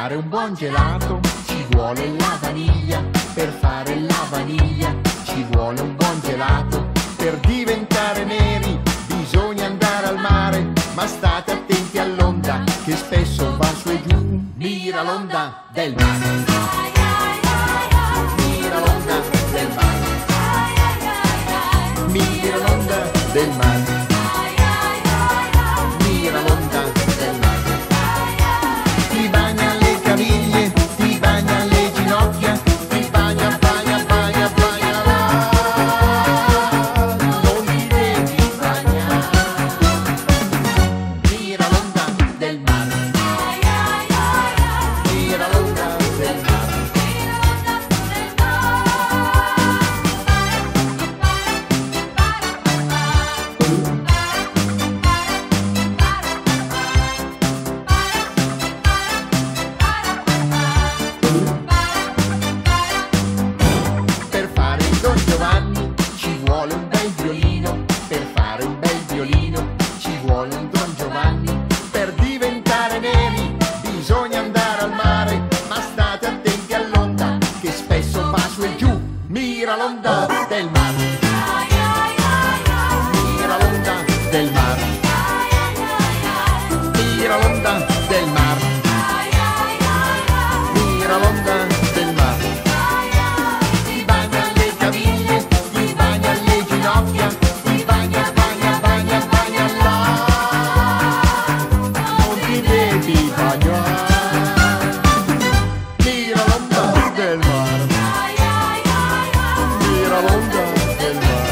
fare un buon gelato ci vuole la vaniglia, per fare la vaniglia ci vuole un buon gelato. Per diventare neri bisogna andare al mare, ma state attenti all'onda che spesso va su e giù. Mira l'onda del mare, mira l'onda del mare, mira l'onda del mare, mira l'onda del mare. Ti bagna le caviglie, ti bagna le ginocchia, ti bagna, bagna, bagna, bagna là. Non ti devi bagnare. Mira l'onda del mare, mira l'onda del mare. Per fare il Don Giovanni ci vuole un bel violino, per fare un bel violino ci vuole un Don Giovanni. Per diventare neri bisogna andare al mare, ma state attenti all'onda che spesso va su e giù. Mira l'onda del mare, mira l'onda del mare, mira l'onda del mare, mira l'onda del mare. Ti bagna le caviglie, ti bagna le ginocchia, ti bagna, bagna, bagna, bagna là. Non ti devi bagnare. Mira l'onda del mare, mira l'onda del mare.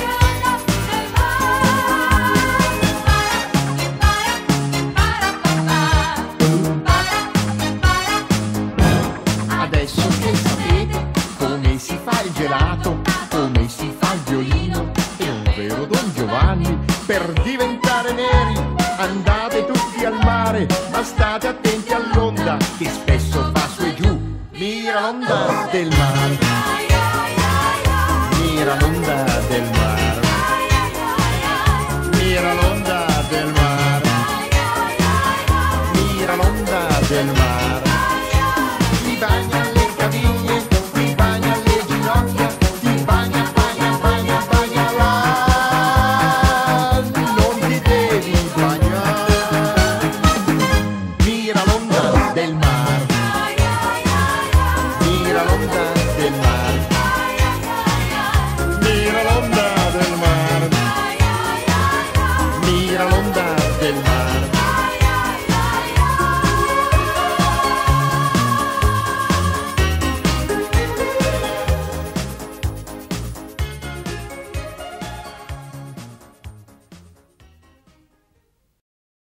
Adesso che sapete come si fa il gelato, come si fa il violino e un vero Don Giovanni, per diventare neri andate tutti al mare, ma state attenti all'onda che spesso va su e giù. Mira l'onda del mare, mira l'onda del mare, mira l'onda del mare, mira l'onda del mare. Ti bagna le caviglie, ti bagna le ginocchia, ti bagna, bagna, bagna, bagna là. Non ti devi bagnare. Mira l'onda del mare, mira l'onda del mare.